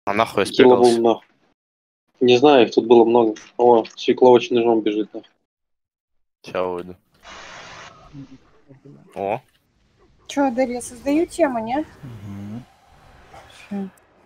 А нахуй я Кило был спрятался? нахуй. Не знаю, их тут было много. О, свекловочный ножом бежит нахуй. Сейчас выйду. О, Чё, Адель, я создаю тему, не? Угу. Чё?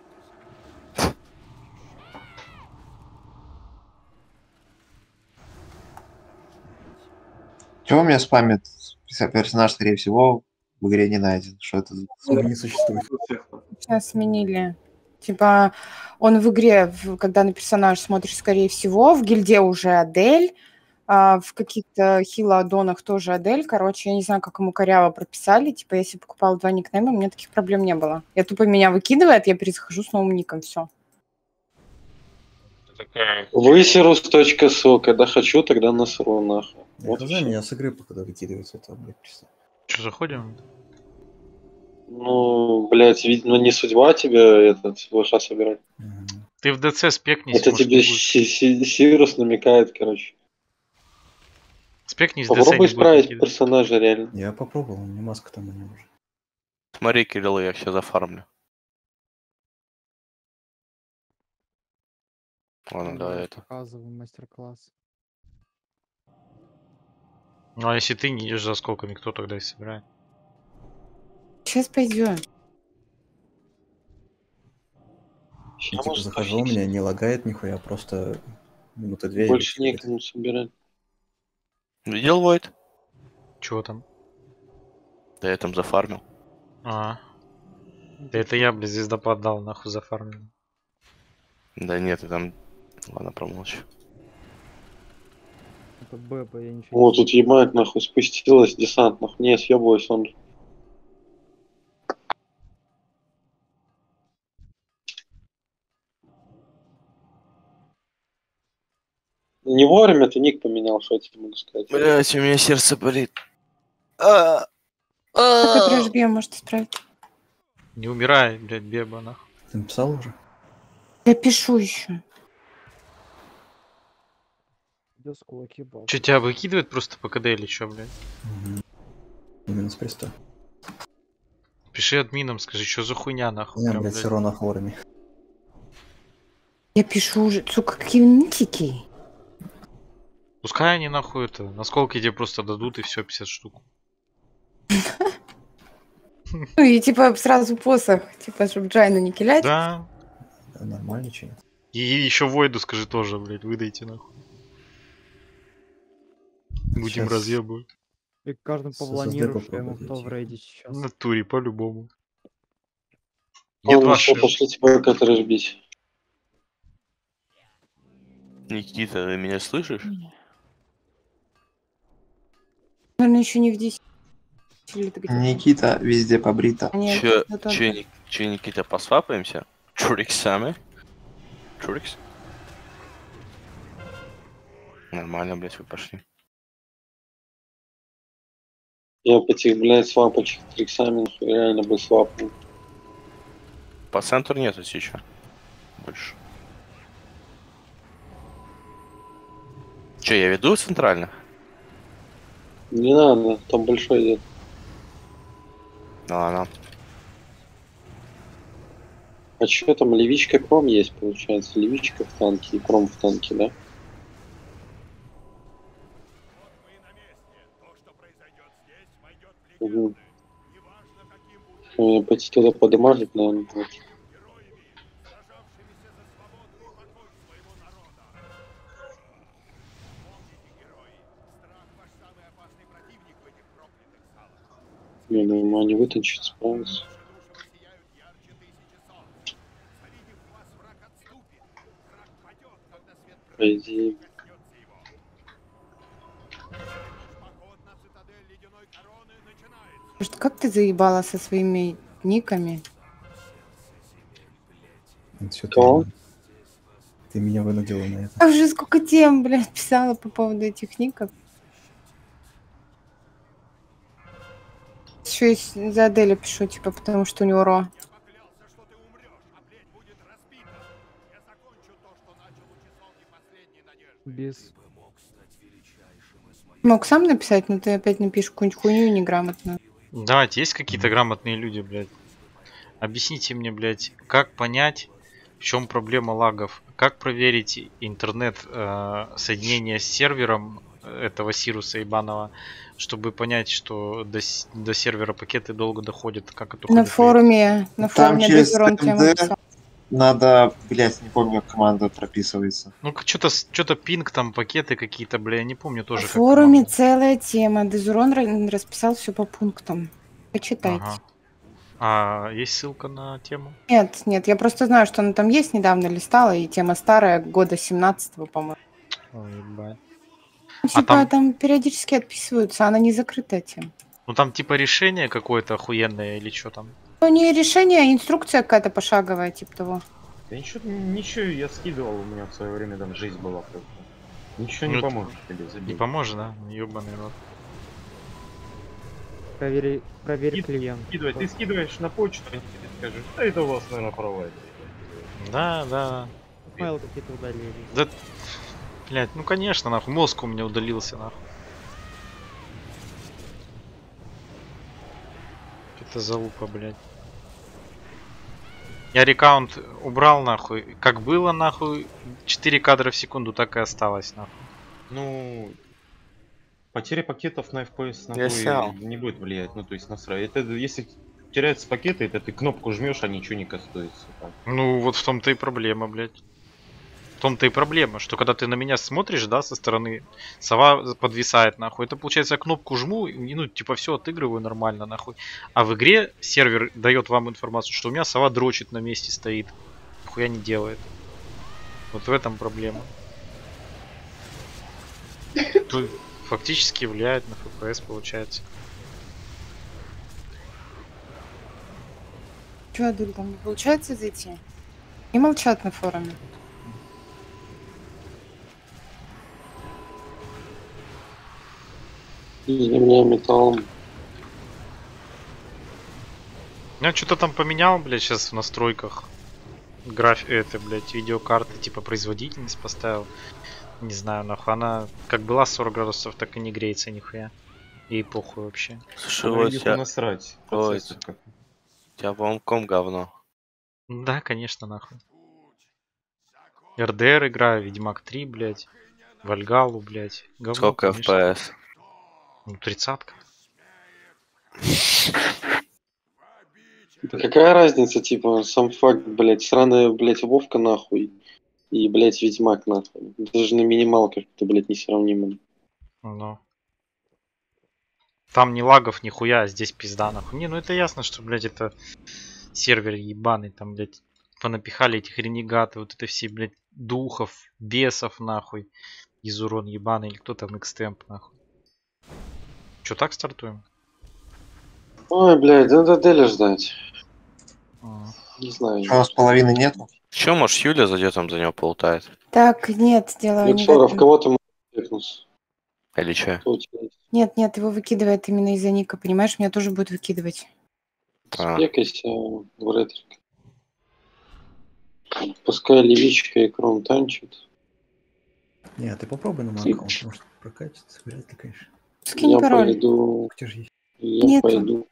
Чего у меня спамит? Персонаж, скорее всего, в игре не найден. Что это за... Не существует. Сейчас сменили. Типа, он в игре, когда на персонаж смотришь, скорее всего, в гильде уже Адель, а в каких-то хило-аддонах тоже Адель. Короче, я не знаю, как ему коряво прописали. Типа, если покупала 2 никнейма, у меня таких проблем не было. Я тупо меня выкидывает, я перезахожу с новым ником, все. такая... Высерус.со. Когда хочу, тогда насру нахуй. Вот Вот и за всё. меня с игры, когда выкидывается это, блядь, представь. Что, заходим? Ну, блядь, видно, не судьба тебе этот лоша собирать. Мгм. Ты в ДЦ спекнись, Это может, тебе не будет. Сирус намекает, короче. Спекнись в ДЦ, Попробуй не будет исправить выкидывать. персонажа, реально. Я попробовал, у меня маска там на нем уже. Смотри, Кирилл, я сейчас зафармлю. Ладно, давай это. Показывай мастер-класс. Ну, а если ты не идешь за сколками, кто тогда и собирает? Сейчас пойдем. Я Ща, типа может, захожу, у пофиксить. меня не лагает нихуя, просто минуты 2 и Больше выкидывает. некому собирать. Видел, Войт? Чего там? Да я там зафармил. А, да это я, блядь, звездопад дал, нахуй зафармил. Да нет, ты там... Ладно, промолчу. Это Бэба, я ничего Вот не тут ебать, нахуй, спустилась десант, нахуй. Не, съебываюсь он. Не вовремя ты ник поменял, что я тебе могу сказать. Блять, у меня сердце болит. Как это бьем, может исправить? Не умирай, блядь, Беба, нахуй. Ты написал уже? Я пишу еще. идёт с кулаки бал. Че, тебя выкидывает просто по КД или чё, блядь? Угу. Именно с приста. Пиши админам, скажи, что за хуйня, нахуй. Я, Прям, блядь, блядь. все равно хворами. Я пишу уже. Сука, какие нитики. Пускай они нахуй это, насколько тебе просто дадут и все, 50 штук. Ну и типа сразу посох, типа, чтобы Джайну не килять. Да. Да, нормально, че нет. И еще Войду скажи тоже, блядь, выдайте нахуй. Будем Сейчас разъебывать. И каждым с SSD попланируешь, прямо попробуй кто в зайти. рейде В сейчас. натуре, по-любому. Нет Ладно, что, ваши. пошли тебя который бить. Никита, ты меня слышишь? Наверное, еще не в 10. Или ты где-то. Никита везде побрита. А нет, Че, это че, тоже. че, Никита, посвапаемся? Чуриксами? Чурикс? Нормально, блять, вы пошли. Я по этих, блядь, свапочек триксами, нахуй, реально бы свапнул. По центру нету сейчас. Больше. Че, я веду центрально? Не надо, там большой идет. Ну ладно. А что там, левичка кром есть, получается? Левичка в танке и кром в танке, да? Угу. Пойти туда подымажить, наверное, будет. Я думаю, они вытащат, справятся. По идее. Может, как ты заебала со своими никами? Все Кто? ты меня вынудила на это. Я уже сколько тем, блядь, писала по поводу этих ников. Еще и за Аделя пишу, типа, потому что у него ро. Без... Мог сам написать, но ты опять напишешь какую-нибудь хуйню неграмотную. Давайте, есть какие-то грамотные люди, блядь? Объясните мне, блядь, как понять, В чем проблема лагов? Как проверить интернет соединение с сервером этого Сируса ебаного, чтобы понять, что до сервера пакеты долго доходят? Как это На ходит? форуме Там через Дезерон тему ТМД писал. надо, блядь, не помню, как команда прописывается. Ну, что-то пинг, там пакеты какие-то, бля, я не помню На тоже. Как форуме команда. целая тема. Дезерон расписал все по пунктам. Почитайте. Ага. А есть ссылка на тему? Нет, я просто знаю, что она там есть, недавно листала, и тема старая, года 17-го, по-моему. Ой, ебать. Ну, типа там- там периодически отписываются, она не закрытая тема. Ну там типа решение какое-то охуенное или что там? Ну, не решение, а инструкция какая-то пошаговая, типа того. Да ничего, я скидывал, у меня в свое время там жизнь была просто. Ничего Ну, не поможет тебе, Не забей. поможет, да? Ёбаный рот. Проверь клиент. Скидывай, ты скидываешь на почту, они тебе скажут, да это у вас, наверное, провайдер. Да. Файл какие-то удалили. Да, блядь, ну конечно, нахуй. Мозг у меня удалился, нахуй. Это залупа, блядь. Я рекаунт убрал, нахуй. Как было, нахуй, 4 кадра в секунду, так и осталось, нахуй. Ну, потеря пакетов на FPS на Я твой снял. не будет влиять, ну то есть насрать. Это если теряются пакеты, это ты кнопку жмешь, а ничего не кастуется. Там. Ну, вот в том-то и проблема, блядь. В том-то и проблема, что когда ты на меня смотришь, да, со стороны, сова подвисает, нахуй. Это получается, я кнопку жму, и, ну, типа, все отыгрываю нормально, нахуй. А в игре сервер дает вам информацию, что у меня сова дрочит на месте стоит. Нихуя не делает. Вот в этом проблема. Тут фактически влияет на FPS, получается. Чё, Адуль, там не получается зайти? И молчат на форуме. Земля металлом. Я что-то там поменял, блядь, сейчас в настройках. Это, блядь, видеокарты, типа, производительность поставил. Не знаю, нахуй. Она как была 40 градусов, так и не греется нихуя. Ей похуй вообще. Слушай, вот Легко я... насрать. Ой, Процессор как. У тебя, по-моему, ком говно. Да, конечно, нахуй. РДР играю, Ведьмак 3, блядь. Вальгалу, блядь. Говно, Сколько конечно. FPS? Ну, 30-ка. Да какая разница, типа, сам факт, блядь, сраная, блядь, Вовка нахуй. И, блядь, Ведьмак нахуй. Даже на минималках это, блядь, несравнимо. Ну. Там ни лагов, ни хуя, а здесь пизда, нахуй. Не, ну это ясно, что, блядь, это сервер ебаный, там, блядь, понапихали этих ренегатов, вот это все, блядь, духов, бесов, нахуй. Изурон ебаный, или кто там, экстемп, нахуй. Че, так стартуем? Ой, блядь, надо Деля ждать. А. Не знаю. Что, у нас половины нету? Че, может, Юля зайдет, там за него полутает? Так, нет, дело не в Люксоров, этом. кого ты можешь пикнуть? Или че? Кто у тебя есть? Нет, его выкидывает именно из-за ника, понимаешь? Меня тоже будет выкидывать. А. Спекайся в ретрик. Пускай Левичка и Крон танчит. Не, ты попробуй на мой аккаунт, может прокатится. Вряд ли, конечно. Скинь Я пароль. пойду... Где же есть? Я Нету.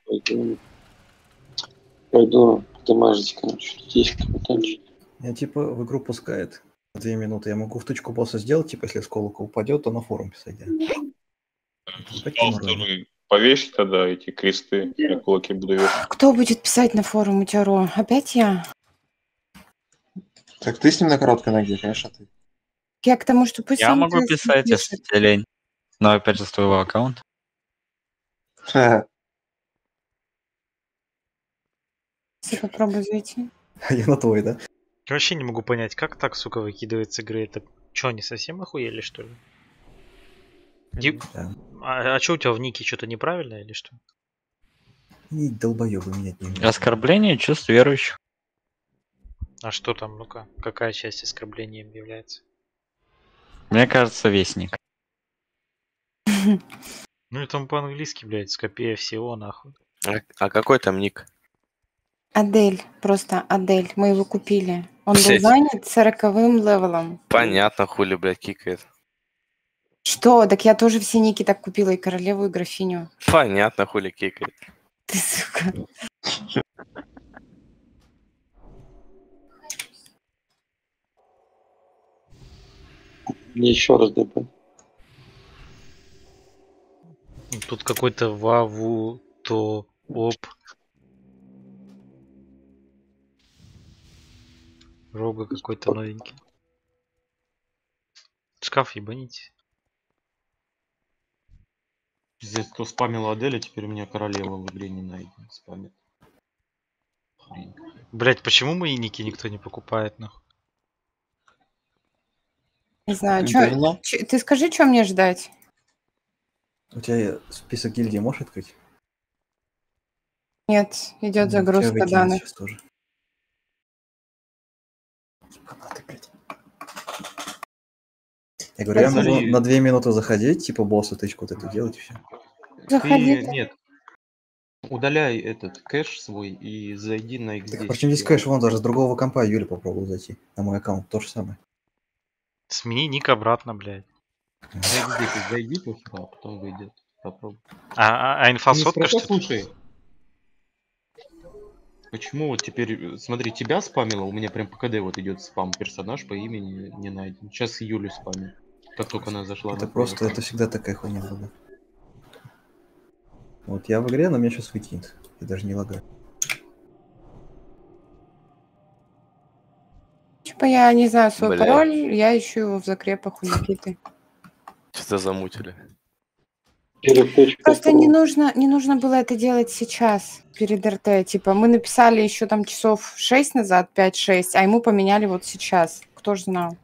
пойду дамажить, короче. Тут есть кто танчит. Я типа в игру пускает 2 минуты. Я могу втычку босса сделать, типа если с колока упадет, то на форум писать. Да. Второй. Повесь тогда эти кресты, я кулаки буду вешать. Кто будет писать на форум у Тяро? Опять я? Так ты с ним на короткой ноге, конечно, ты. Я к тому, что пусть Я сам могу это писать, если пишет. тебе лень. Но опять же с твоего аккаунта. Если попробую зайти. Я на твой, да? Я вообще не могу понять, как так, сука, выкидывает с игры. Это что, они совсем охуели, что ли? Да. А что у тебя в нике что-то неправильно или что? И долбоёбы менять не умеют. Оскорбление чувств верующих. А что там, ну-ка, какая часть оскорблением является? Мне кажется, вестник. Ну и там по-английски, блядь, скопия всего, нахуй. А какой там ник? Адель, просто Адель. Мы его купили. Он был Блядь. занят 40-м левелом. Понятно, хули, блядь, кикает. Что? Так я тоже все ники так купила, и королеву, и графиню. Понятно, хули кикает. Ты, сука. Мне еще раз ДП. Тут какой-то ваву, то, оп. Рога какой-то новенький. Шкаф ебаните. Здесь кто спамил Аделя, теперь у меня королева в игре не найдена. Спамит. Хрень. Блять, почему мои ники никто не покупает, нахуй? Не знаю, Говно. ты скажи, что мне ждать? У тебя список гильдии можешь открыть? Нет, идет У тебя загрузка выкинет данных. сейчас тоже. Ебанаты, блядь. Я говорю, я могу Смотри. на 2 минуты заходить, типа боссу тычку вот это делать и все. Заходи. Ты, нет. Удаляй этот кэш свой и зайди на X10. Так, причем здесь кэш, вон даже с другого компа Юля попробовал зайти. На мой аккаунт то же самое. Смени ник обратно, блядь. На X10 зайди просто, а потом выйдет. Попробуй. А инфа Ты сотка, неспроста что ли? слушай. Почему вот теперь, смотри, тебя спамило, у меня прям по КД вот идет спам, персонаж по имени не найден. Сейчас Юлю спамит, как только она зашла. Это на просто, твой это всегда такая хуйня была. Вот я в игре, но меня сейчас выкинет. Я даже не лагаю. Типа я не знаю свой Бля. пароль, я ищу его в закрепах у Никиты. Что-то замутили. Просто не нужно было это делать сейчас, перед РТ. Типа мы написали еще там часов 6 назад, 5-6, а ему поменяли вот сейчас. Кто ж знал?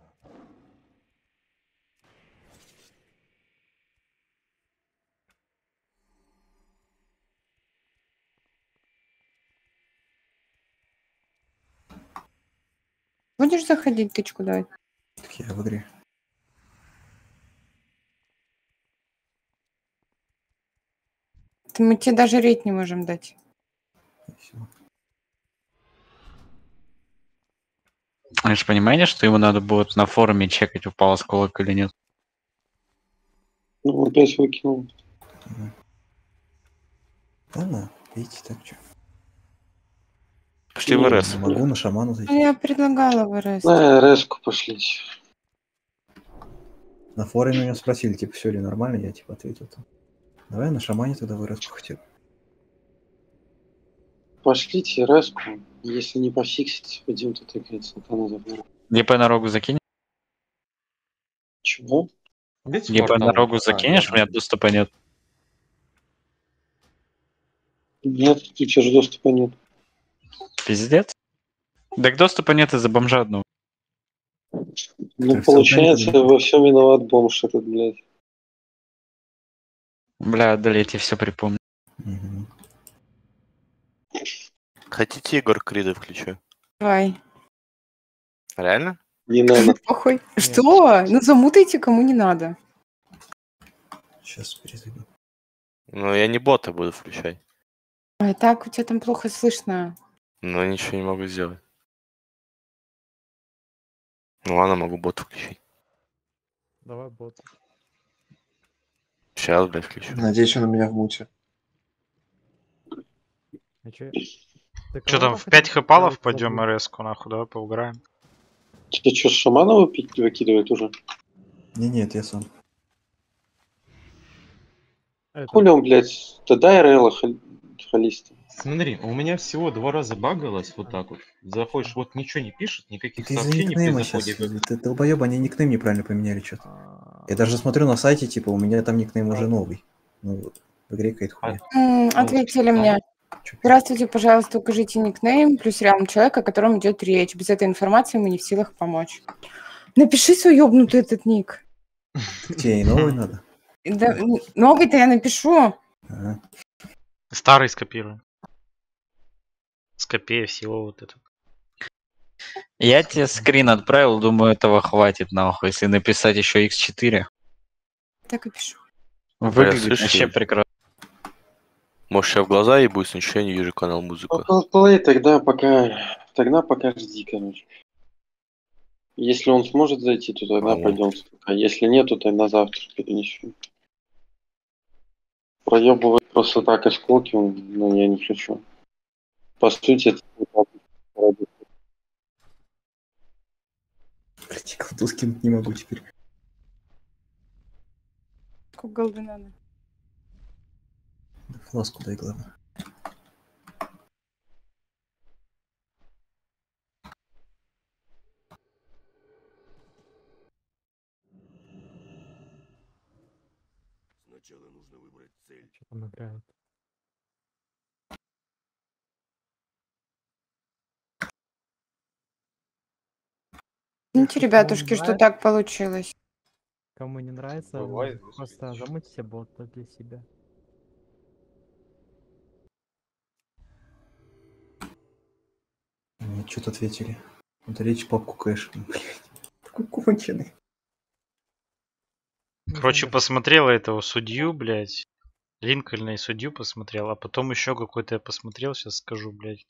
Будешь заходить, тычку давать? Так я в игре. Мы тебе даже рейд не можем дать. Всё. Вы же понимаете, что ему надо будет на форуме чекать, упал осколок или нет? Ну, опять выкинул. Ладно, видите, так что. Пошли в РС. Не могу на шаману Ну, зайти. я предлагала в РС. На РС-ку пошлите. На форуме меня спросили, типа, все ли нормально, я типа ответил там. Давай на шамане тогда в РС хотел. Пошлите РС-ку. Если не пофиксите, пойдем тут играть с Натаном. ГП на рогу закинешь? Чего? Без ГП на квартала. рогу А, закинешь? У меня доступа нет. Нет, у тебя же доступа нет. Пиздец. Так доступа нет из-за бомжа одного. Ну, Так, получается, всё, во всем виноват бомж этот, блядь. Бля, далее я тебе все припомню. Мгм. Хотите Егор Крида включу? Давай. Реально? Не надо. Похуй. Что? Ну замутайте, кому не надо. Сейчас перезайду. Ну, я не бота буду включать. Ой, так у тебя там плохо слышно. Но ничего не могу сделать. Ну ладно, могу бота включить. Давай бот. Сейчас, блядь, включу. Надеюсь, он у меня в муте. А чё? Что там, в 5 хэпалов пойдем РС-ку, нахуй, давай поугараем. Ты что, Шаманова выкидывает уже? Не, это я сам. Хули он, блядь, тогда РЛ халиста. Смотри, у меня всего 2 раза багалось вот так вот. Заходишь, вот ничего не пишет, никаких Ты из-за сообщений при никнейма сейчас. заходе. Ты долбоёб, они никнейм неправильно поменяли что-то. Я даже смотрю на сайте, типа, у меня там никнейм уже новый. Ну, вот, в игре какая-то хуйня. Ответили мне. Здравствуйте, пожалуйста, укажите никнейм плюс реальный человек, о котором идет речь. Без этой информации мы не в силах помочь. Напиши свой ёбнутый этот ник. Тебе и новый надо? Да, новый-то я напишу. Ага. Старый скопируем. Скопия всего вот это. Я тебе скрин отправил, думаю, этого хватит нахуй, если написать еще X4. Так и пишу. Выглядит слышишь, вообще Юль? прекрасно. Может, я в глаза ебусь, но ничего не вижу канал музыка. Плей тогда пока жди, короче. Если он сможет зайти, то тогда Ага. пойдем. А если нет, то тогда завтра перенесем. Проебывать просто так осколки, ну, я не хочу. По сути, это Блядь, колду скинуть не могу теперь. голды надо. Фласку дай, главное. Что там играет? Извините, ребятушки, что так получилось. Кому не нравится, Бывает, просто замутите бота для себя. Мне что-то ответили. Удалить папку кэш. Блядь. Такой конченый. Короче, посмотрела этого судью, блядь. Линкольна и судью посмотрел, а потом еще какой-то я посмотрел, сейчас скажу, блядь.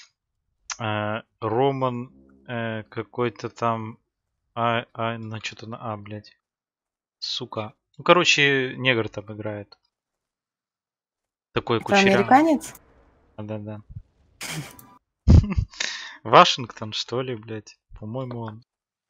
Роман какой-то там... на что-то на А, блядь. Сука. Ну, короче, негр там играет. Такой Это кучерявый. американец? Да-да. Вашингтон, что ли, блядь? По-моему, он.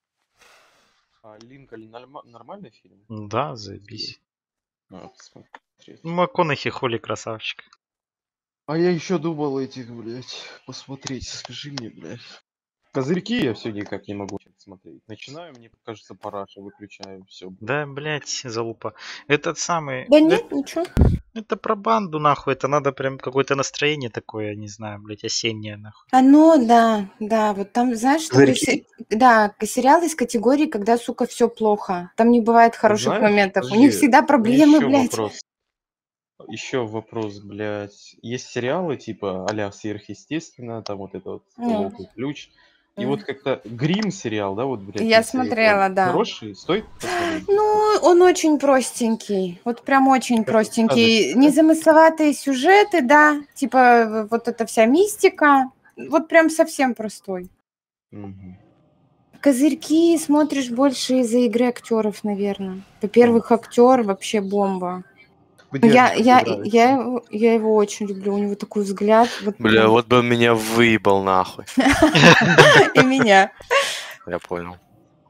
А Линкольн нормальный фильм? Да, заебись. Надо посмотреть. Ну, МакКонахи холи красавчик. А я еще думал этих, блядь, посмотреть. Скажи мне, блядь. Козырьки я все никак не могу смотреть. Начинаю, мне кажется, параша, выключаю, все. Да, блядь, залупа. Этот самый... Да нет, ничего. Это про банду, нахуй. Это надо прям какое-то настроение такое, не знаю, блядь, осеннее, нахуй. Оно, да, вот там, знаешь, такой Козырьки? да, сериал из категории, когда, сука, все плохо. Там не бывает хороших Знаешь, моментов. У подожди, них всегда проблемы, еще блядь. вопрос. Еще вопрос, блядь. Есть сериалы типа а-ля «Сверхъестественно», там вот это вот «Ловкий ключ». И вот как-то Грим сериал, да, вот, блядь, Я если смотрела, он да. хороший, стоит посмотреть? Ну, он очень простенький. Вот прям очень Как простенький. сказочка, да? Незамысловатые сюжеты, да. Типа вот эта вся мистика. Вот прям совсем простой. Мгм. Козырьки смотришь больше из-за игры актеров, наверное. Во-первых, актер вообще бомба. Ну, Мне актер нравится. я его очень люблю. У него такой взгляд. Вот Бля, прям. вот бы он меня выебал нахуй. И меня. Я понял.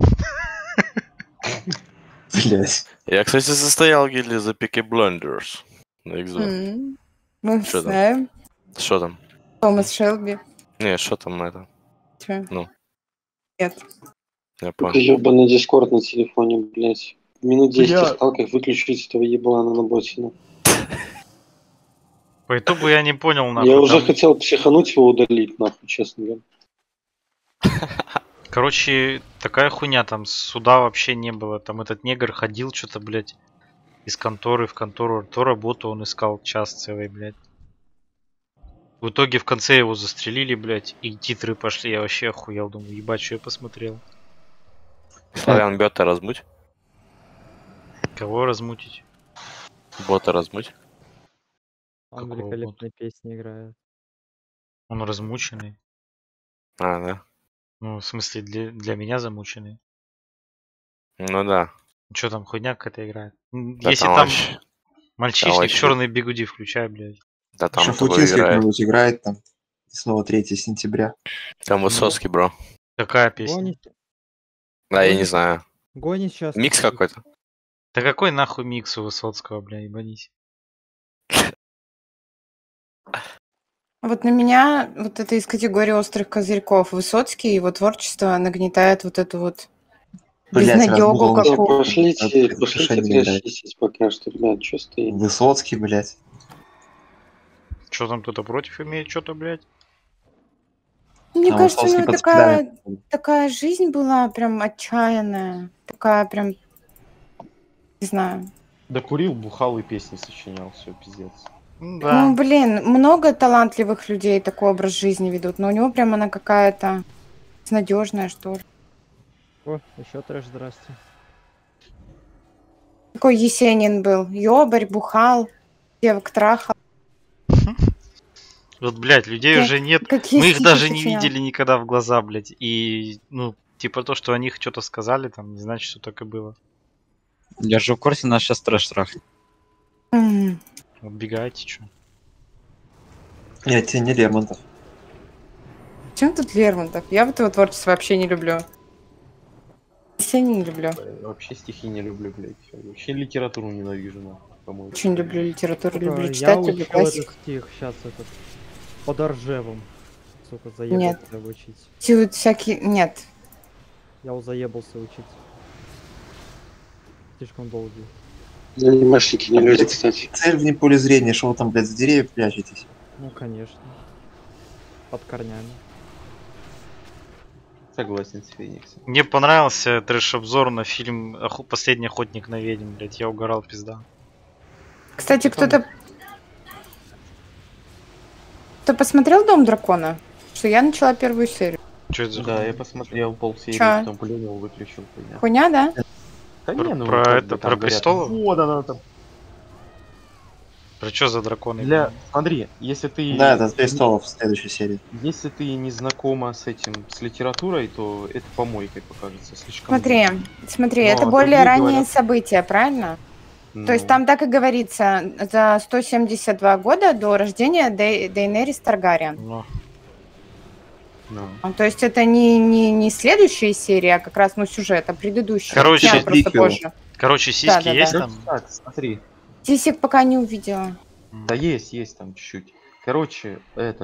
Блядь. Я, кстати, состоял в гильдии за Peaky Blinders на Xbox. Мы Что там? знаем. Что там? Томас Шелби. Не, что там это? Чё? Ну. Нет. Я Только понял. ебаный дискорд на телефоне, блядь. Минут 10 Бля. искал, как выключить этого еблана на ботина. По итогу я не понял, нахуй. Я уже там- хотел психануть его удалить, нахуй, честно говоря. Короче, такая хуйня, там суда вообще не было. Там этот негр ходил что-то, блядь, из конторы в контору. То работу он искал час целый, блядь. В итоге в конце его застрелили, блядь, и титры пошли. Я вообще охуел, думаю, ебать, что я посмотрел. Славян, бота размуть. Кого размутить? Бота размуть. Он Какого великолепные песни играет. Он размученный. А, да. Ну, в смысле, для меня замученный. Ну да. Что там, хуйня какая-то играет? Да Если там там вообще- мальчишник вообще- в черной бигуди включай, блядь. Да там такое Шафутинский играет. кто-нибудь играет там. Снова 3 сентября. Там Высоцкий, бро. Какая песня? Гонит, Да, я не знаю. гонит сейчас. Микс какой-то. Да какой нахуй микс у Высоцкого, бля, ебанись. Вот на меня вот это из категории острых козырьков. Высоцкий, его творчество нагнетает вот эту вот Блядь, безнадегу разбухал он. Да, какую. пошлите Совершенно не играет. тряситесь пока что, ребят, что стоим. Высоцкий, блядь. Что там кто-то против имеет, что-то, блядь? Мне А кажется, у Высоцкий него под спидами. такая жизнь была прям отчаянная. Такая прям, не знаю. Да курил, бухал и песни сочинял, все, пиздец. Ну Ну, блин, много талантливых людей такой образ жизни ведут, но у него прям она какая-то надежная, что ли. О, еще трэш, здрасте. Такой Есенин был. Ёбарь, бухал, девок трахал. Вот, блядь, людей Как- уже нет. какие Мы их стихи даже не сочинял. видели никогда в глаза, блядь. И, ну, типа то, что о них что-то сказали, там, не значит, что так и было. Я же в курсе, нас сейчас трэш трахнет. М. Убегаете, что? Я тебе не Лермонтов. Чем тут Лермонтов? Я вот его творчество вообще не люблю. Я не люблю. Вообще стихи не люблю, блядь. Вообще литературу ненавижу, нахуй, по-моему. Очень люблю литературу, люблю Я читать, люблю учил этот классику. стих, сейчас этот, под Ржевом. Сука, Нет. заебался его учить. Те вот всякие... Нет. Я его заебался учить. Слишком долгий. Анимешники не люди, кстати. Цель вне поля зрения, что вы там, блядь, за деревья прячетесь? Ну, конечно. Под корнями. Согласен с Фениксом. Мне понравился трэш-обзор на фильм «Последний охотник на ведьм», блядь, я угорал, пизда. Кстати, кто-то посмотрел «Дом дракона»? Что я начала первую серию. Чё это за Да, хуйня? я посмотрел полсерии, Чё? потом плюнул, выключил. Хуйня. Хуйня, да? Да Про- не, ну, про как это, бы там про говорят, престолов? Вот она там. Про чё за драконы? Для... Смотри, если ты... Да, это престолов в следующей серии. Если ты не знакома с этим, с литературой, то это помойкой покажется слишком. Смотри, смотри, Но это более другие ранние говорят- события, правильно? Ну, То есть там так и говорится, за 172 года до рождения Дейенерис Таргариен. Ну, ну. То есть это не следующая серия, а как раз сюжет, а предыдущая. Короче, Я просто приквел. позже. короче, сиськи Да. есть Ну, там? так, смотри. Тисик пока не увидела. Да есть там чуть-чуть. Короче,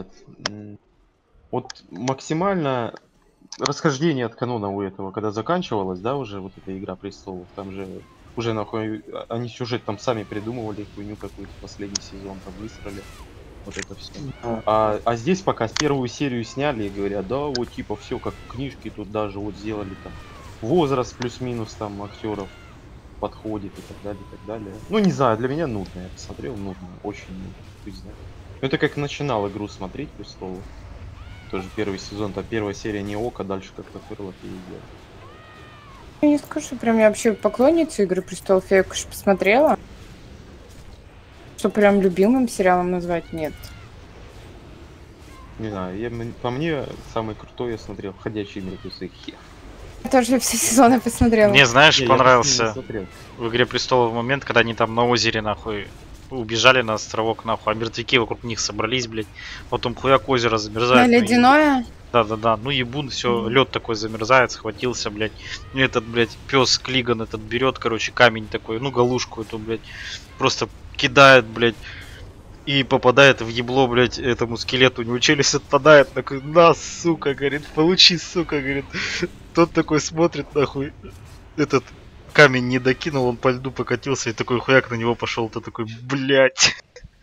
вот максимально расхождение от канона у этого, когда заканчивалась, да, уже вот эта Игра престолов, там же уже нахуй, они сюжет там сами придумывали, хуйню какую-то, последний сезон там высрали. Вот это все. А здесь пока первую серию сняли и говорят, да, вот типа все как в книжке, тут даже вот сделали там возраст плюс-минус там актеров подходит и так далее, и так далее. Ну не знаю, для меня нудно, я посмотрел, нудно, очень нудно, хуй знает. Ну это как начинал игру смотреть, престолов. Тоже первый сезон, там первая серия не око, дальше как-то фырло пиздец. Я не скажу, что прям я вообще поклонница «Игры престолов», я ее, конечно, посмотрела. Что прям любимым сериалом назвать, нет. Не знаю, по мне самый крутой я смотрел «Ходячие мертвецы». Хер. Я тоже все сезоны посмотрела. Мне, знаешь, Не, я понравился не смотрел. в «Игре престолов» момент, когда они там на озере, нахуй, убежали на островок, нахуй, а мертвяки вокруг них собрались, блядь. Потом хуяк озеро замерзает. На ну и- ледяное? Да. Ну ебун, все, лед такой замерзает, схватился, блядь. И этот, блядь, пес Клиган этот берет, короче, камень такой, ну, галушку эту, блядь, просто кидает, блядь, и попадает в ебло, блядь, этому скелету. У него челюсть отпадает, такой, на, сука, говорит, получи, сука, говорит. Тот такой смотрит, нахуй, этот камень не докинул, он по льду покатился, и такой хуяк на него пошел, то такой, блядь.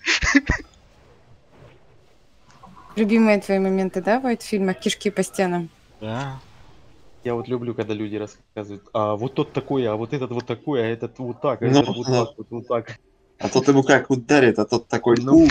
Любимые твои моменты, да, в фильмах «Кишки по стенам»? Да. Я вот люблю, когда люди рассказывают, а вот тот такой, а вот этот вот такой, а этот вот так, а Ну, этот вот да. так, вот так. А тот ему как ударит, а тот такой, Ну.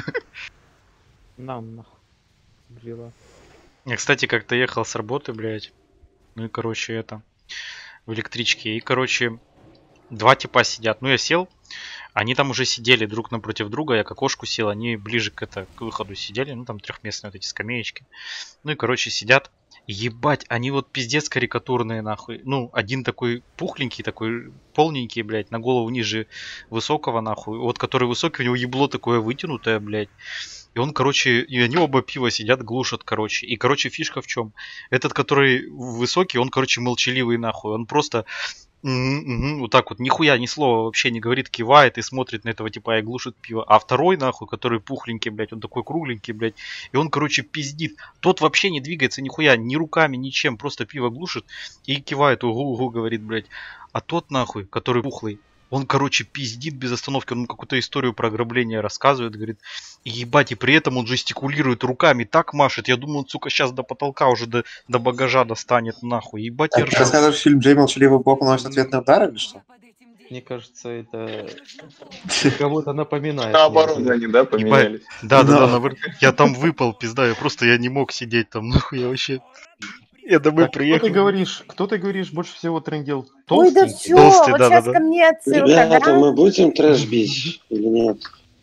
Нам нахуй. Блила. Я, кстати, как-то ехал с работы, блядь. Ну и, короче, это... В электричке. И, короче, два типа сидят. Ну, я сел. Они там уже сидели друг напротив друга. Я к окошку сел. Они ближе к выходу сидели. Ну, там трехместные вот эти скамеечки. Ну и, короче, сидят. Ебать, они вот пиздец карикатурные, нахуй. Ну, один такой пухленький, такой полненький, блядь, на голову ниже высокого, нахуй. Вот который высокий, у него ебло такое вытянутое, блядь. И он, короче, и они оба пива сидят, глушат, короче. И, короче, фишка в чем? Этот, который высокий, он, короче, молчаливый, нахуй. Он просто вот так вот, нихуя, ни слова вообще не говорит, кивает и смотрит на этого типа и глушит пиво. А второй, нахуй, который пухленький, блядь, он такой кругленький, блядь. И он, короче, пиздит. Тот вообще не двигается нихуя, ни руками, ничем. Просто пиво глушит и кивает, угу-угу, говорит, блядь. А тот, нахуй, который пухлый, он, короче, пиздит без остановки, он какую-то историю про ограбление рассказывает, говорит, и ебать, и при этом он жестикулирует руками, так машет, я думаю, он, сука, сейчас до потолка уже до багажа достанет, нахуй, ебать, я Ты рассказываешь фильм «Джей молчаливый Боб» наносит ответный удар или что? Мне кажется, это кого-то напоминает. Наоборот, мне. они, да, поменялись. Да, я там выпал, пизда, я не мог сидеть там, нахуй, я вообще... Я домой Так, приехал. кто ты говоришь, больше всего трендел? Ой, да Толстенький? все, Толстый, вот да, сейчас да, да. ко мне отсылка, Ребята, да? мы будем трэш бить или нет?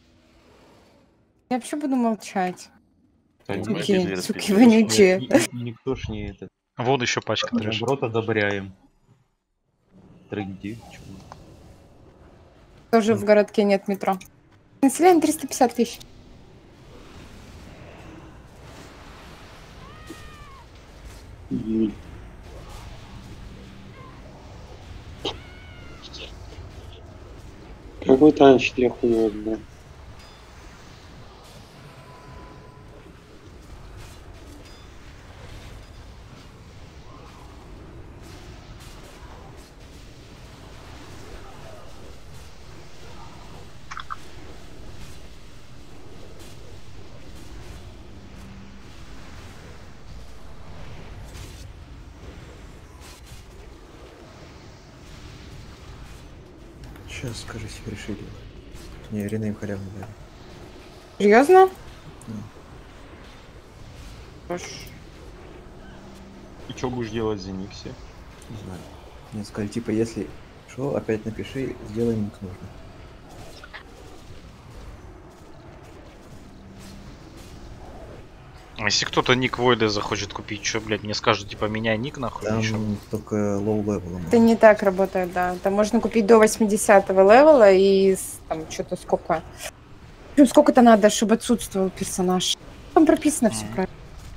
Я вообще буду молчать. Понимаете, Суки, Известный суки фильм. вонючие. Никто ж не это. Вон еще пачка трэша. Наоборот, одобряем. Тренди. Тоже в городке нет метро. Население 350 тысяч. Какой танчик я хуёвый, да. Сейчас, скажи, себе решили. Не, Ренейм халявно дали. Серьезно? И что будешь делать за Никси? Не знаю. Мне сказали, типа, если что, опять напиши, сделай ник нужно. А если кто-то ник Войда захочет купить, что, блядь, мне скажут, типа, меняй ник нахуй. Там ещё. только лоу-левелом. Это не так работает, да. Там можно купить до 80-го левела и там что-то сколько. Ну, сколько-то надо, чтобы отсутствовал персонаж. Там прописано все правильно.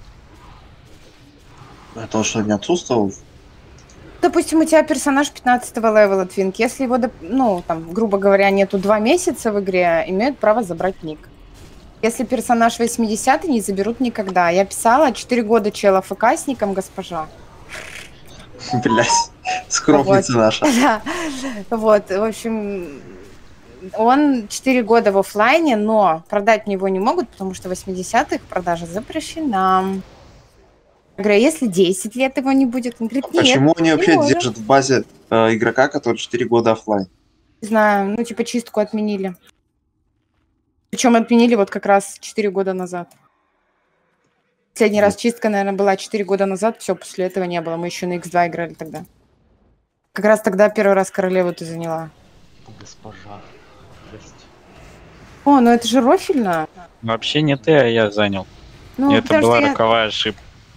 Это он что, не отсутствовал? Допустим, у тебя персонаж 15-го левела, Твинк. Если его, ну, там, грубо говоря, нету 2 месяца в игре, имеют право забрать ник. Если персонаж 80-й, не заберут никогда. Я писала 4 года чела ФК с ником госпожа. Блять, скромница наша. Да. Вот, в общем, он 4 года в оффлайне, но продать мне его не могут, потому что 80-х продажа запрещена. Я говорю, если 10 лет его не будет? Он говорит, нет. Почему они вообще можем. держат в базе игрока, который 4 года оффлайн? Не знаю, ну типа чистку отменили. Причем отменили вот как раз 4 года назад. Последний раз чистка, наверное, была 4 года назад, все, после этого не было. Мы еще на X2 играли тогда. Как раз тогда первый раз королеву ты заняла. Госпожа. Здрасте. О, ну это же рофильно. Вообще не ты, а я занял. Ну, Это была роковая ошибка.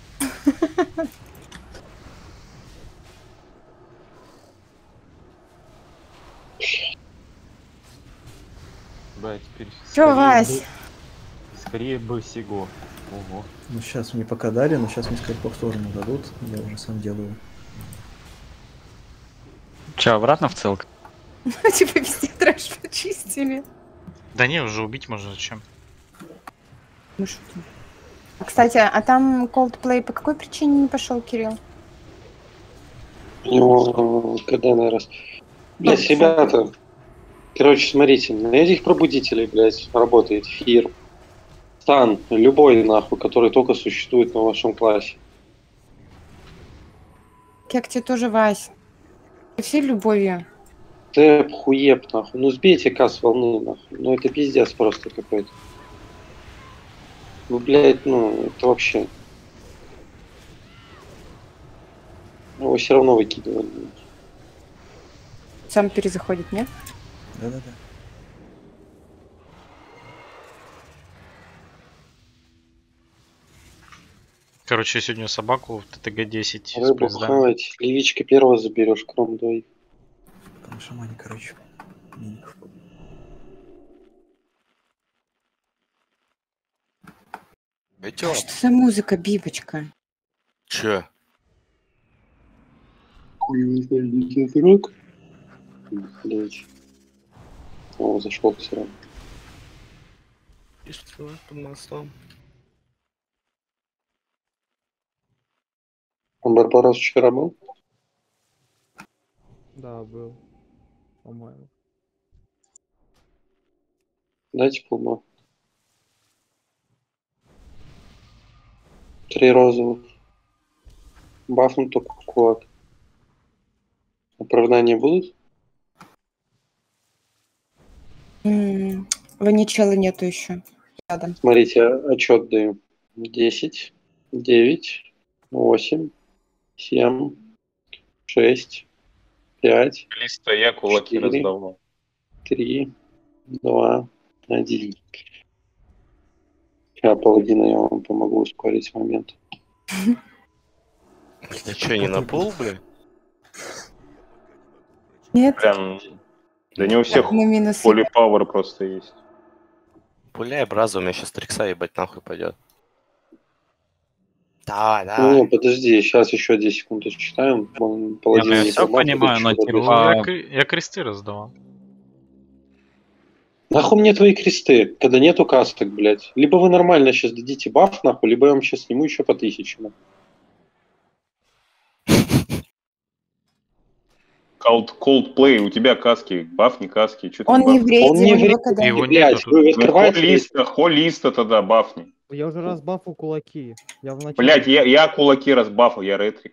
Да, теперь... Чё, Вась? Скорее бы Сиго. Ого. Ну сейчас мне пока дали, но сейчас мне скорее повторно дадут. Я уже сам делаю. Че, обратно в целку? Типа везде трэш почистили. Да не, уже убить можно, зачем? Ну что? Кстати, а там Coldplay по какой причине не пошел, Кирилл? Ну, когда на раз. Блять, ребята. Короче, смотрите, на этих пробудителей, блядь, работает фир. Стан, любой нахуй, который только существует на вашем классе. Как тебе тоже, Вась? Все любовью. Тэп, хуеп, нахуй. Ну сбейте касс волны, нахуй. Ну это пиздец просто какой-то. Ну, блядь, ну, это вообще... Его все равно выкидывали. Сам перезаходит, нет? Да-да-да. Короче, я сегодня собаку в ТТГ-10 Рыбу хавать. Левичка первого заберешь, кром двоих. На шамане, короче. Что за музыка, Бибочка? Че? Хуй не знаю, где дурак. Блять. О, зашел все равно. И что там нас там? Он Барбарос вчера был? Да, был. По-моему. Дайте полма. 3 розовых. Бафнут только в кулак. Оправдания будут? Ваничела нету еще. Рядом. Смотрите, отчет даю. 10, 9, 8, 7, 6, 5, Листа я кулаки 4, раздавал. 3, 2, 1. Сейчас, паладина, я вам помогу ускорить момент. Ты че, не на пол, бля? Нет. Прям... Да не у всех На минус. полипауэр просто есть. Пуляй, браза, у меня сейчас трикса ебать нахуй пойдет. Давай, давай. Не, подожди, сейчас еще 10 секунд считаем. Я все понимаю, но типа... Я кресты раздавал. Нахуй мне твои кресты, когда нету касток, блядь. Либо вы нормально сейчас дадите баф, нахуй, либо я вам сейчас сниму еще по 1000. Coldplay, у тебя каски, баф не каски. Чё ты Он не баф? в рейде, Он не у в него рейде, когда... Его блядь, нету вы тут. открываете... Холлиста тогда бафни. Я уже раз бафу кулаки. Я в начале... Блядь, я кулаки разбафал, я ретри.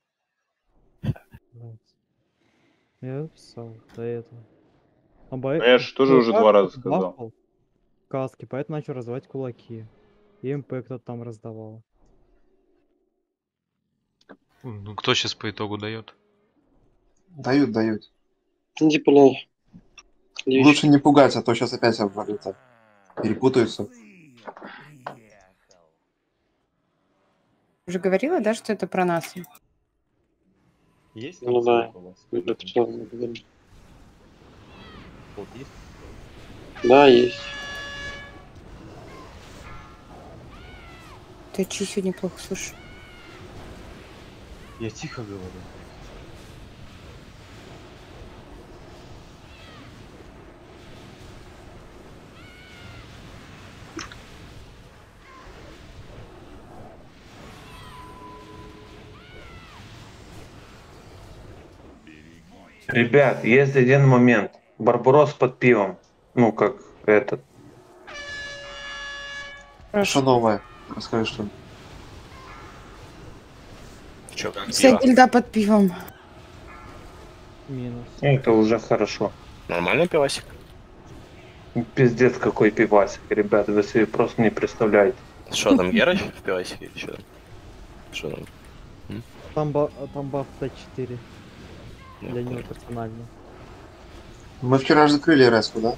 Я писал до этого. Я же тоже уже 2 раза сказал. Бафал каски, поэтому начал раздавать кулаки. И МП кто-то там раздавал. Ну, кто сейчас по итогу дает? Дают, дают. Иди, блядь. Лучше не пугать, а то сейчас опять обвалится. Перепутаются. Уже говорила, да, что это про нас? Есть? Ну да. Вот есть? Да, есть. Ты че сегодня плохо слушаешь? Я тихо говорю. Ребят, есть один момент. Барбарос под пивом. Ну, как этот. Что новое? Расскажи, что ли. Чё, как Вся пиво? гильда под пивом. Минус. Это уже хорошо. Нормальный пивасик? Пиздец, какой пивасик, ребят. Вы себе просто не представляете. Что там, Герыч в пивасике или что? Что там? Там баф Т4. Для него персонально. Мы вчера же закрыли резку, да?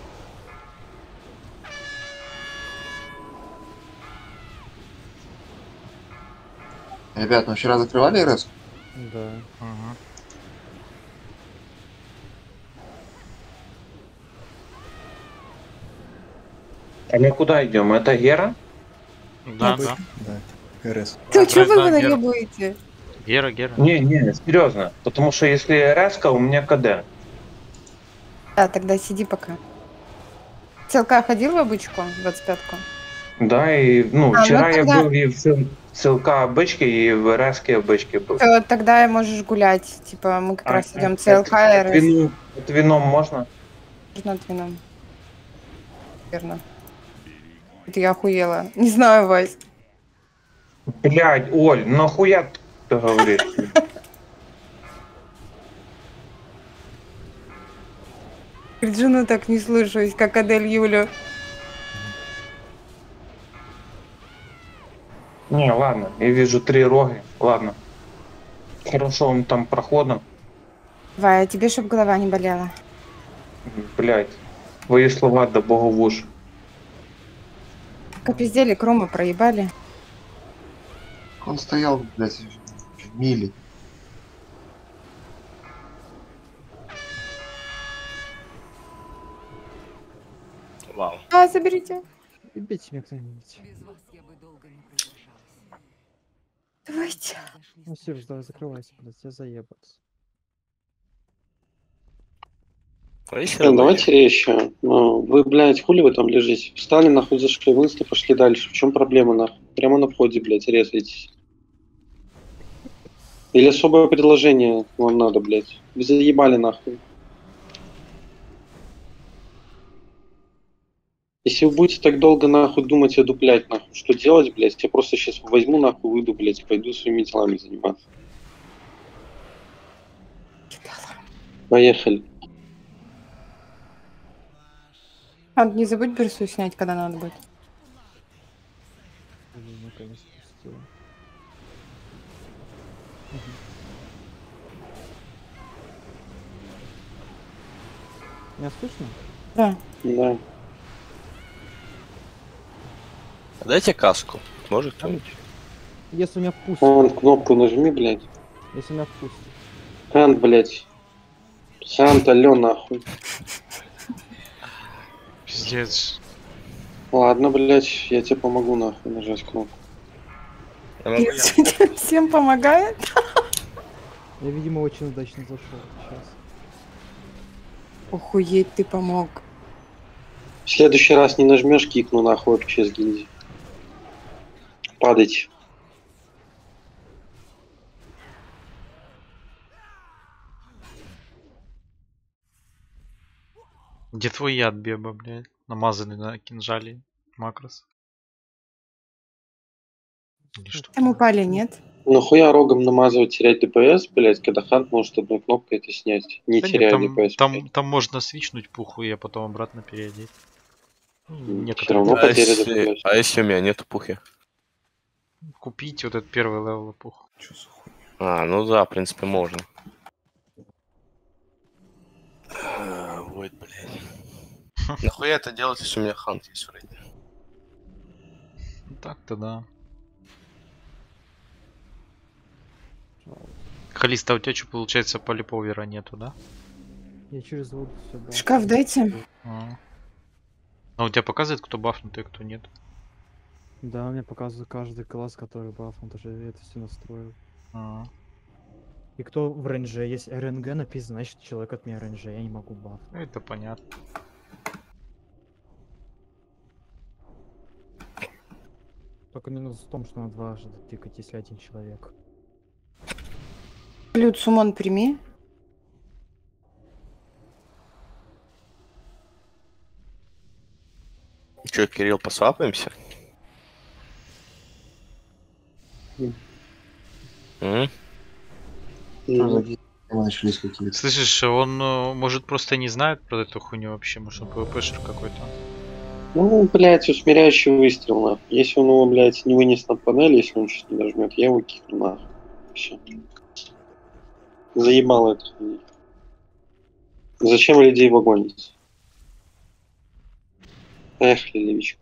Ребят, мы вчера закрывали резку? Да. Ага. А мы куда идем? Это Гера? Да, да. Да, РС. Ты что вы да, Гера. наебуете? Гера, Гера. Не, серьезно. Потому что если резко, у меня КД. Да, тогда сиди пока. Целка ходил в обычку, 25-ку? Да, и ну, А, вчера ну тогда- я был и в СЛК обычки, и в РСК обычки был. Тогда можешь гулять. Типа, мы как раз идем от ЦЛК и РС. от вином можно? Можно от вином. Верно. Это я охуела. Не знаю, Вась. Блядь, Оль, нахуя ты говоришь? Говорит, жену так не слушаюсь, как Адель Юлю. Не, ладно, я вижу 3 роги. Ладно. Хорошо, он там проходом. Вай, а тебе, чтоб голова не болела? Блядь, твои слова да богу в уши. Капиздели, Крома проебали. Он стоял, блядь, в миле. Вау. А, заберите. Бейте меня кто-нибудь. Давайте. Ну, Серж, давай закрывайся, блядь, я заебаться. Давайте еще. Ну, вы, блядь, хули вы там лежите? Встали, нахуй, зашли в инста, пошли дальше. В чем проблема, нахуй? Прямо на входе, блядь, резаетесь. Или особое предложение вам надо, блядь? Вы заебали, нахуй. Если вы будете так долго, нахуй, думать и дуплять, нахуй, что делать, блядь, я просто сейчас возьму, нахуй, выйду, блядь, пойду своими делами заниматься. Поехали. А, не забудь берсу снять, когда надо будет. Блин, наконец спустил. Меня слышно? Да. Да. Дайте каску. Может кто-нибудь? Если меня впустит. Вон, кнопку нажми, блядь. Если меня впустит. Хант, блядь. Хант, алё, нахуй. Пиздец. Ладно, блядь, я тебе помогу, нахуй, нажать кнопку. Всем помогает? Я, видимо, очень удачно зашел сейчас. Охуеть, ты помог. В следующий раз не нажмешь, кикну нахуй вообще с гильдии. Падайте. Где твой яд, Беба, блядь? Намазанный на кинжале макрос. Или что? Там упали, нет? Нахуя рогом намазывать, терять ДПС, блять, когда хант может одной кнопкой это снять, не Да нет, теряя там, ДПС. там можно свичнуть пуху и потом обратно переодеть. Все равно А потеря если, ДПС. а если у меня нету пухи? Купить вот этот первый левел пуху. А, ну да, в принципе, можно. Вот, блядь. Нахуя это делать, если у меня хант есть вроде? Так-то да. Халиста, у тебя что получается полиповера нету, да? Я через воду все баф. Шкаф дайте. А у тебя показывает, кто бафнутый, а кто нет? Да, мне показывает каждый класс, который бафнут, уже это все настроил. И кто в рейнже? Если РНГ написано, значит человек от меня рейнже, я не могу баф. Это понятно. Только минус в том, что надо дважды тыкать, если один человек. Люд, Сумон, прими. Че, Кирилл, посвапаемся? Начались какие-то. Слышишь, он может просто не знает про эту хуйню вообще, может он ПВПшер какой-то. Ну, блядь, усмиряющий выстрел, нахуй. Если он его, блядь, не вынес на панель, если он сейчас не нажмет, я его кикну нахуй. Все. Заебало это. Зачем людей в огонь? Эх, Лилевич.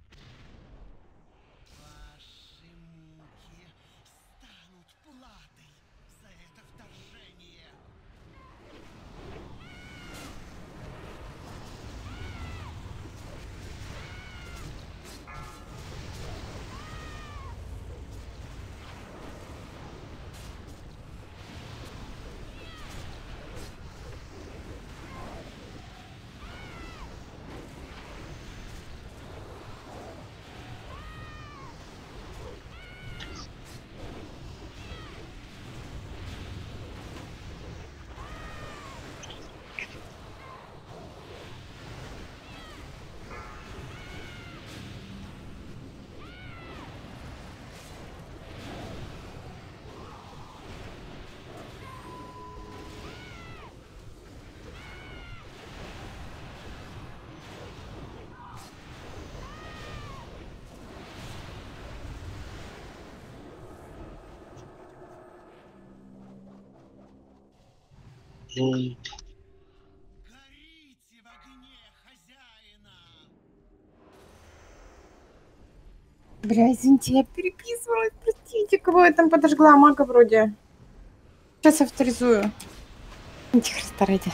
Бля, извините, я переписывалась, простите, кого я там подожгла, мага вроде. Сейчас авторизую. Тихо, Христа ради.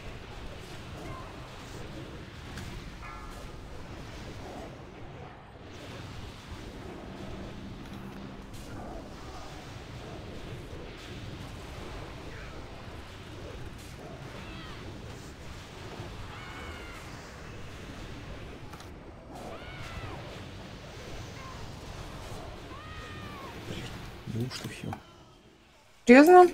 Ну что все. Серьезно?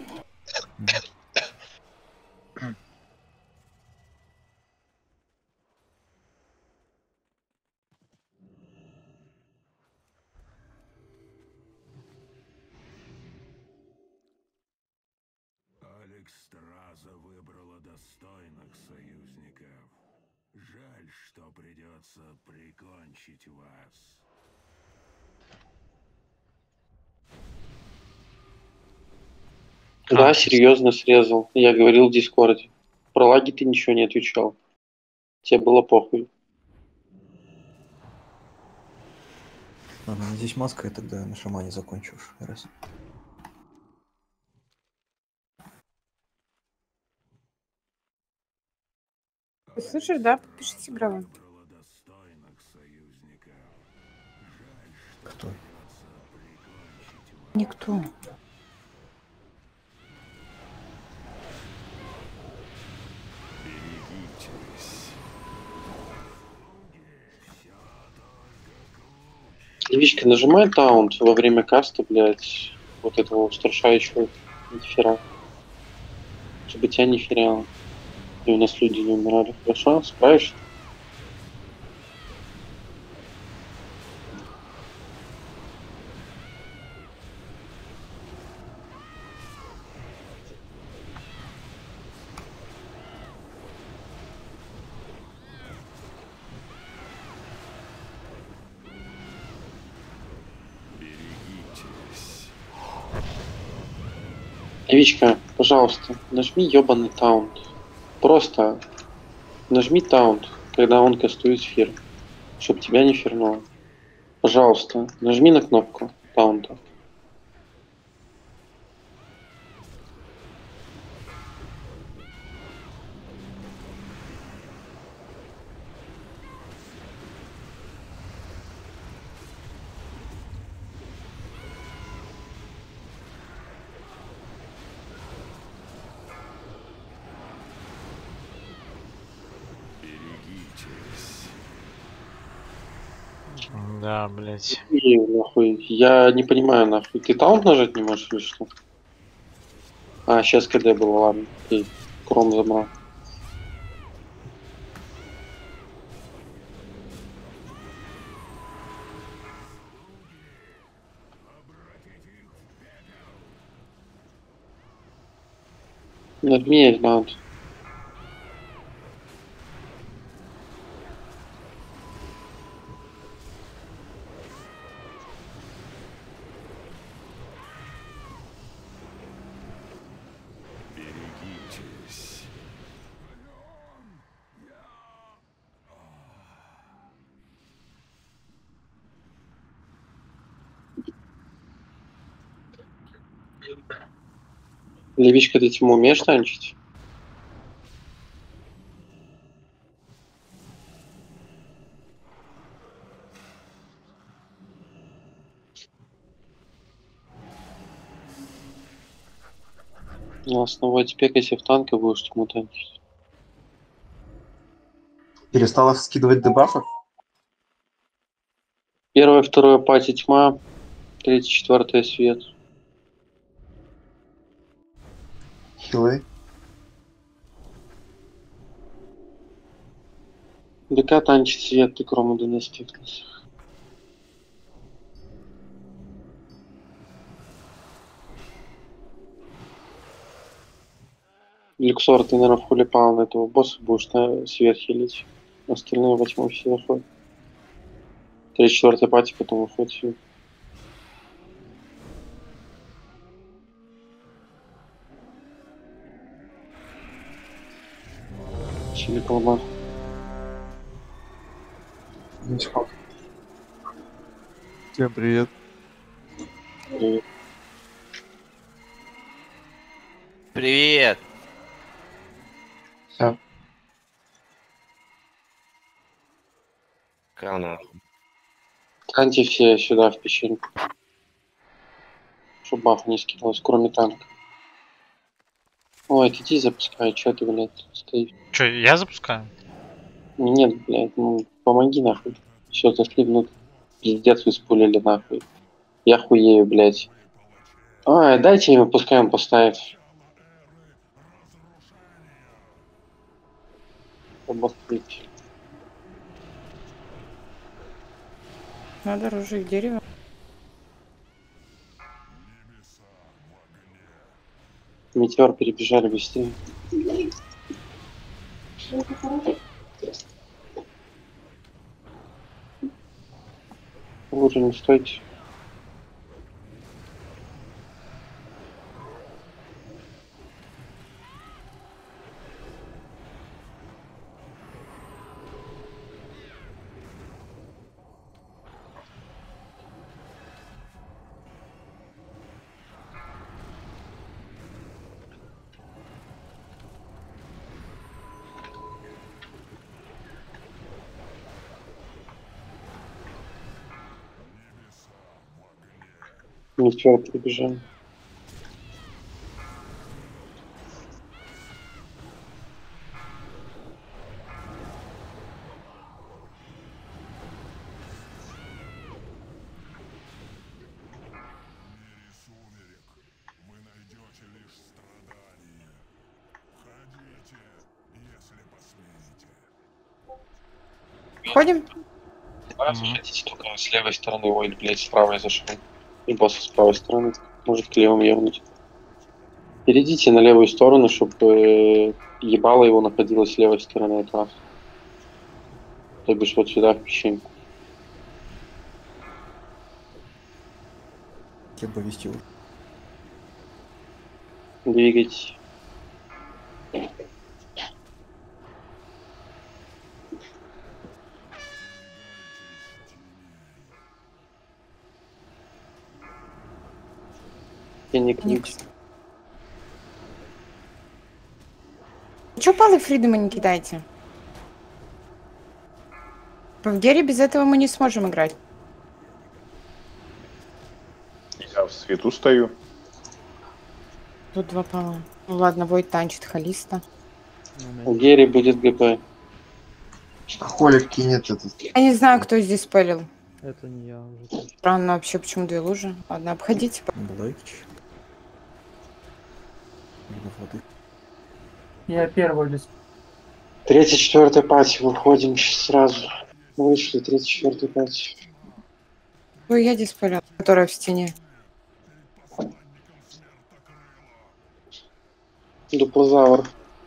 Алекстраза выбрала достойных союзников. Жаль, что придется прикончить вас. Да, серьезно срезал. Я говорил в Дискорде. Про лаги ты ничего не отвечал. Тебе было похуй. Ага, здесь маска, я тогда на шамане закончу уж раз. Ты слышишь, да? Подпишись, игровой. Кто? Никто. Левичка, нажимай таунт во время каста, блядь, вот этого устрашающего диффера. Чтобы тебя не феряло. И у нас люди не умирали. Хорошо? Справишься? Левичка, пожалуйста, нажми ёбаный таунт. Просто нажми таунт, когда он кастует сфер, чтобы тебя не фернуло. Пожалуйста, нажми на кнопку таунта. Да, блядь. И, нахуй, я не понимаю, нахуй. Ты таунт нажать не можешь или что? А, сейчас КД было, ладно. Окей. Кром забрал. Нажми таунт. Левичка, ты тему умеешь танчить? На основе теперь, если в танке будешь тему танчить. Перестала скидывать дебафы? Первое, второе пати тьма, третье, четвертое свет. Хилы? ДК танчит свет, ты кроме до спектус. Люксор, ты, наверное, в хулипал на этого босса будешь на свет хилить. Остальные во тьму все заходят. Третья, четвертая пати, потом выходит свет. Чили колба. Всем привет. Привет. Привет! Всё. Кана. Таньте все сюда, в пещерку. Чтоб баф не скинулось, кроме танка. Ой, иди запускай, чё ты, блядь, стоишь? Че, я запускаю? Нет, блядь, ну помоги нахуй. Все, зашли внутрь. Пиздец, вы спулили нахуй. Я хуею, блядь. Ай, дайте ему, пускай он поставит. Обострить. Надо разжечь дерево. Метеор перебежали быстрее. Лучше не стойте. Метеор перебежали. Ходим? Хотите только с левой стороны, ой, блядь, с правой зашел. И босса с правой стороны. Может к левому ернуть. Перейдите на левую сторону, чтобы ебало его находилось с левой стороны от вас. То бишь вот сюда, в пещерку. Тебе повести уже. Двигайтесь. Феникс. Чё палы Фридома не кидаете? В Гере без этого мы не сможем играть. Я в свету стою. Тут два пала. Ну ладно, Войт танчит Халиста. У Гери будет ГП. Холик кинет этот. Я не знаю, кто здесь спалил. Это не я уже. Точно. Странно вообще, почему две лужи. Ладно, обходите. Блэкич. Воды. Я первый лист. 3-4 пати, выходим сразу. Вышли, 3-4 пати. Ой, я здесь спалил, которая в стене. Дуплозавр.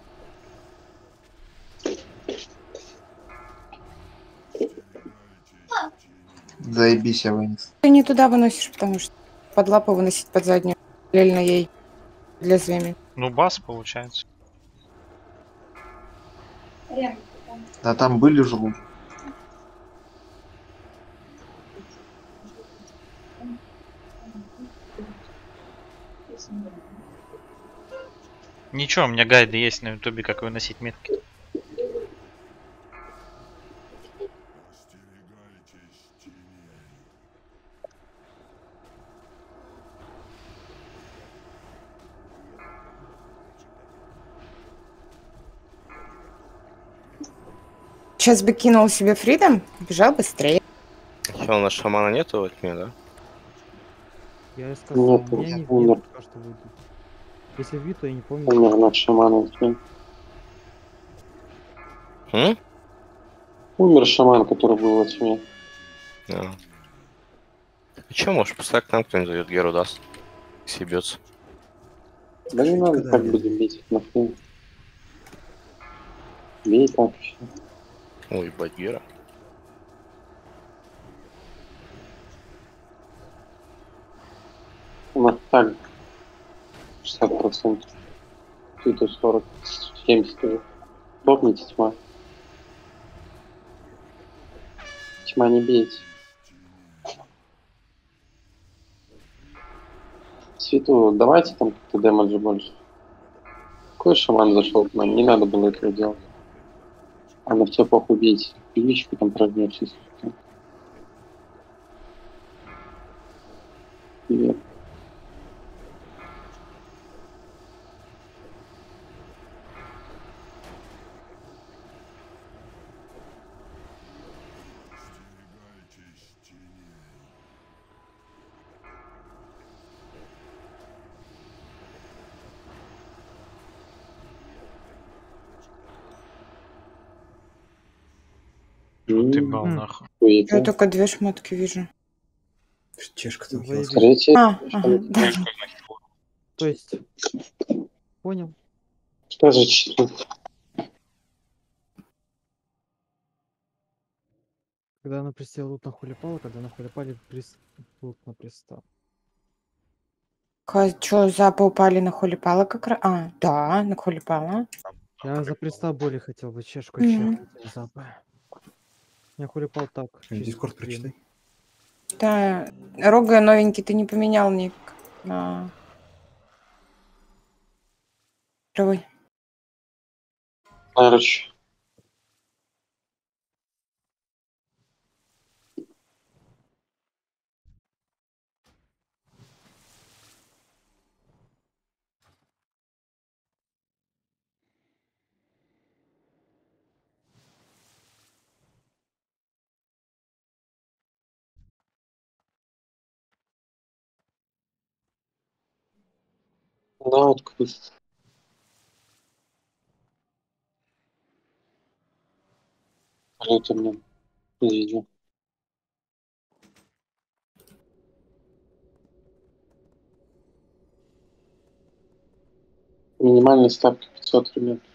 Заебись, я вынес. Ты не туда выносишь, потому что под лапу выносить под заднюю. Параллельно ей. Для звеми. Ну, бас получается. Да там были же лучше. Ничего, у меня гайды есть на ютубе, как выносить метки. Сейчас бы кинул себе Фридом, бежал быстрее. Что, у нас шамана нету во тьме, да? Я и сказал, Нет, меня не умер. вбил, пока что выйдут. Если вбил, то я не помню. Умер над шаманом. Умер шаман, который был во тьме. А. Че, может, пускай к нам кто-нибудь зовет, Геру даст. Съебется. Да не надо, так будем бить их нахуй. Бей так еще. Ой, ебать, Гера. У нас так 60%. Тут 40, 70 уже. Бопните тьма. Тьма не бейте. Свету, давайте там как-то дэмэджа больше. Какой шаман зашел к нам? Не надо было этого делать. А на все похуй бейте. Пиличку там прогнется. Привет. Ты бал нахуй. Я только две шмотки вижу. Чешка там. Скажите. Ага, да. То есть, понял. Скажите. Когда на пристел лут на хулипала, когда на хулипале лут на пристал. Чё, запа упали на хулипала как раз? А, да, на хулипала. Я за пристал более хотел бы чешку чекнуть, а запа. Я хулипал так. Дискорд прочитай. Да, Рога новенький, ты не поменял ник на... Правый. Короче. Да, откуда? Это мне. Видео. Минимальная ставка 500, ребят.